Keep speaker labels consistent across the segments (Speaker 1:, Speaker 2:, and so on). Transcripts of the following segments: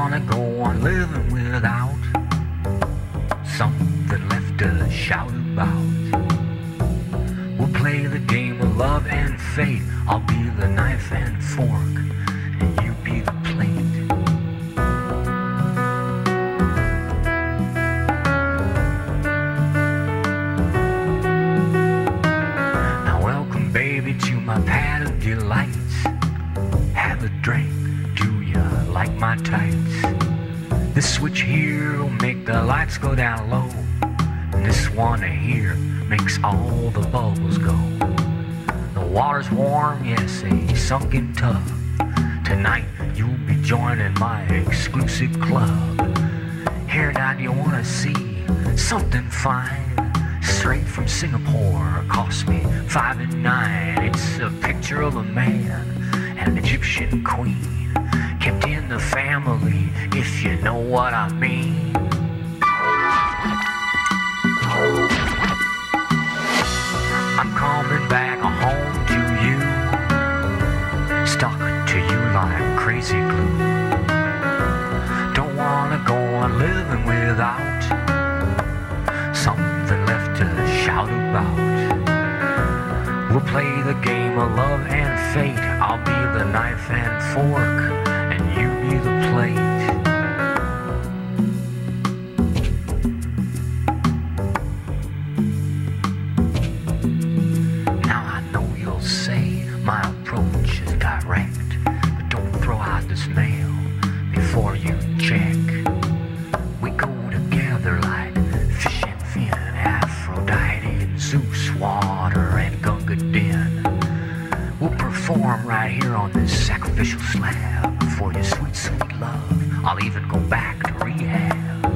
Speaker 1: wanna go on living without something left to shout about. We'll play the game of love and fate. I'll be the knife and fork, and you be the plate. Now welcome, baby, to my pad of delights. Have a drink, do ya like my tights? This switch here will make the lights go down low, and this one here makes all the bubbles go. The water's warm, yes, a sunken tub. Tonight you'll be joining my exclusive club. Here now, do you wanna see something fine? Straight from Singapore, cost me $5.09. It's a picture of a man and an Egyptian queen, kept in the family, if you know what I mean. I'm coming back home to you, stuck to you like crazy glue. Don't wanna go on living without something left to shout about. We'll play the game of love and fate. I'll be the knife and fork, and you be the plate. Now I know you'll say my approach is direct, but don't throw out this mail before you check. We go together like fish and fin, Aphrodite and Zeus, water and Gunga Din. We'll perform right here on this sacrificial slab for your sweet, sweet love. I'll even go back to rehab.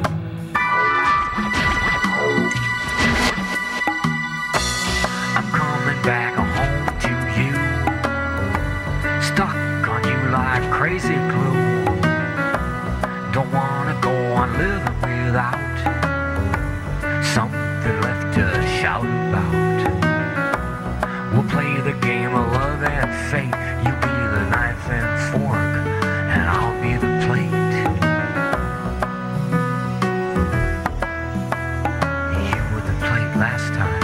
Speaker 1: I'm coming back home to you, stuck on you like crazy glue. Don't wanna go on living without something left to shout about. We'll play the game of love and fate. You be the knife and fork, and I'll be the plate. You were the plate last time.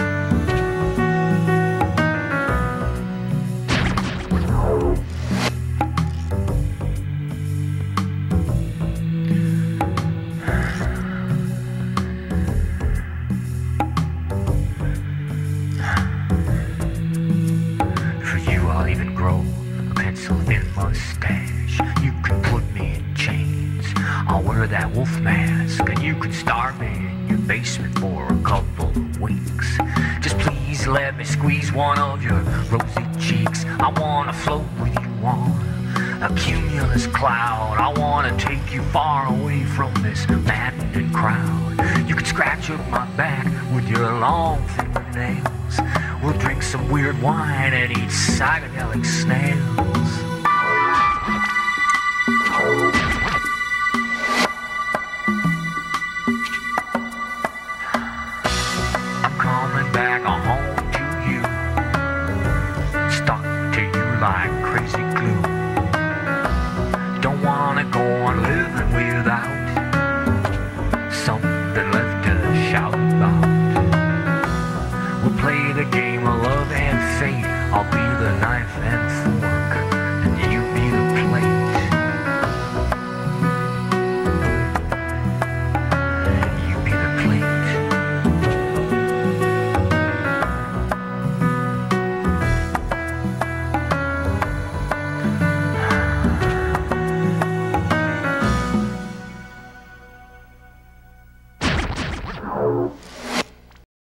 Speaker 1: That wolf mask, and you can starve me in your basement for a couple of weeks. Just please let me squeeze one of your rosy cheeks. I wanna float with you on a cumulus cloud. I wanna take you far away from this maddening crowd. You can scratch up my back with your long fingernails. We'll drink some weird wine and eat psychedelic snails.